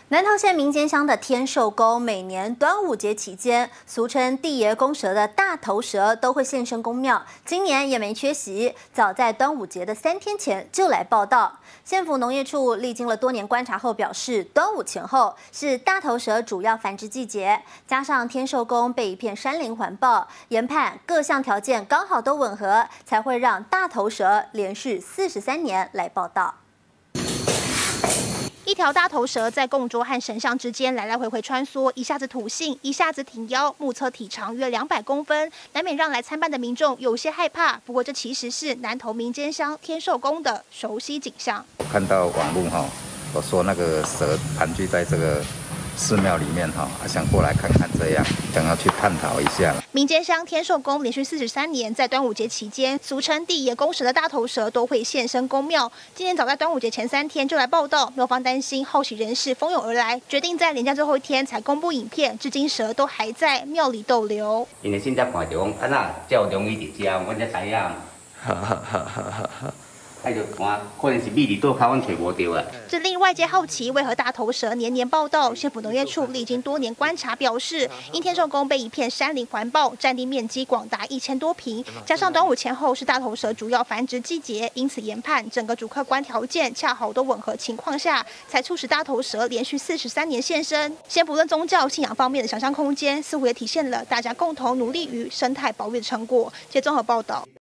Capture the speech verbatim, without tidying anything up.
南投县民间乡的天寿宫，每年端午节期间，俗称地爷公蛇的大头蛇都会现身宫庙，今年也没缺席。早在端午节的三天前就来报道。县府农业处历经了多年观察后表示，端午前后是大头蛇主要繁殖季节，加上天寿宫被一片山林环抱，研判各项条件刚好都吻合，才会让大头蛇连续四十三年来报道。 一条大头蛇在供桌和神像之间来来回回穿梭，一下子吐信，一下子挺腰，目测体长约两百公分，难免让来参拜的民众有些害怕。不过，这其实是南投民间乡天寿宫的熟悉景象。 我看到网络哈，我说那个蛇盘踞在这个寺庙里面哈，想过来看看，这样想要去探讨一下。 民间乡天寿宫连续四十三年，在端午节期间，俗称地爷公蛇的大头蛇都会现身宫庙。今年早在端午节前三天就来报道，庙方担心好奇人士蜂拥而来，决定在连假最后一天才公布影片。至今蛇都还在庙里逗留。 因为现在看到讲，啊那才有容易伫遮，阮才知影。哈哈哈哈哈哈！ 哎，就看，可能是秘伫倒口，阮找无到啊。 这令外界好奇，为何大头蛇年年报道？县府农业处历经多年观察，表示，因天寿宫被一片山林环抱，占地面积广达一千多坪，加上端午前后是大头蛇主要繁殖季节，因此研判整个主客观条件恰好都吻合情况下，才促使大头蛇连续四十三年现身。先不论宗教信仰方面的想象空间，似乎也体现了大家共同努力于生态保育的成果。接综合报道。